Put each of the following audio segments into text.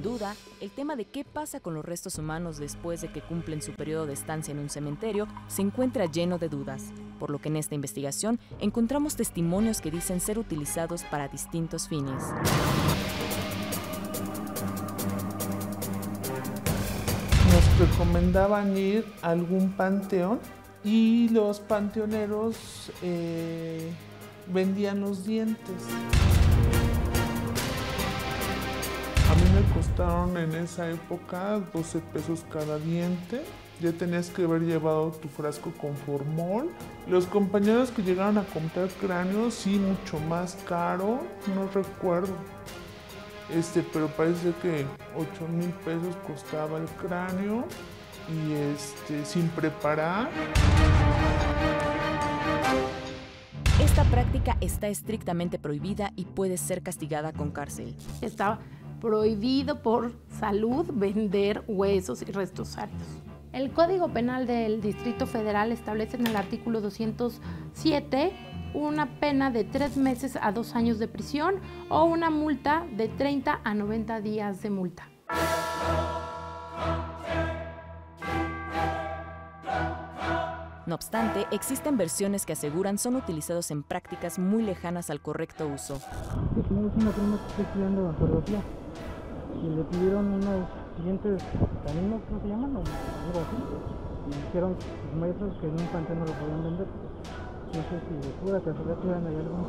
duda, el tema de qué pasa con los restos humanos después de que cumplen su periodo de estancia en un cementerio se encuentra lleno de dudas, por lo que en esta investigación encontramos testimonios que dicen ser utilizados para distintos fines. Nos recomendaban ir a algún panteón y los panteoneros vendían los dientes. A mí me costaron en esa época 12 pesos cada diente. Ya tenías que haber llevado tu frasco con formol. Los compañeros que llegaron a comprar cráneos, sí, mucho más caro, no recuerdo. Pero parece que 8,000 pesos costaba el cráneo y sin preparar. Esta práctica está estrictamente prohibida y puede ser castigada con cárcel. Está prohibido por salud vender huesos y restos óseos. El Código Penal del Distrito Federal establece en el artículo 207 una pena de 3 meses a 2 años de prisión o una multa de 30 a 90 días de multa. No obstante, existen versiones que aseguran son utilizados en prácticas muy lejanas al correcto uso. Tenemos una prima que está estudiando antropología y le pidieron unos dientes caninos, ¿cómo se llaman? O algo así. Y dijeron los maestros que en un panteón no lo podían vender. No sé si de pura casualidad tuvieran ahí algunos.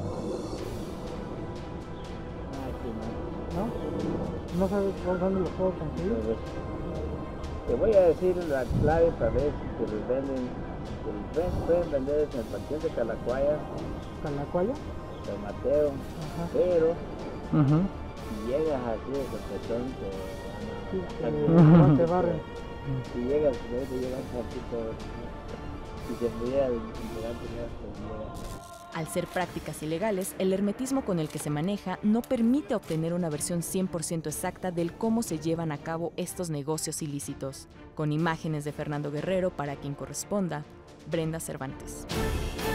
¿No? ¿No sabes dónde los puedo conseguir? Te voy a decir la clave para ver si te los venden. Pueden vender en el panteón de Calacuaya. ¿Calacuaya? San Mateo. Ajá. Pero si llegas así de Copetón, te barren. Si llegas un poquito y se pudiera llegar primero, Al ser prácticas ilegales, el hermetismo con el que se maneja no permite obtener una versión 100% exacta del cómo se llevan a cabo estos negocios ilícitos. Con imágenes de Fernando Guerrero para quien corresponda, Brenda Cervantes.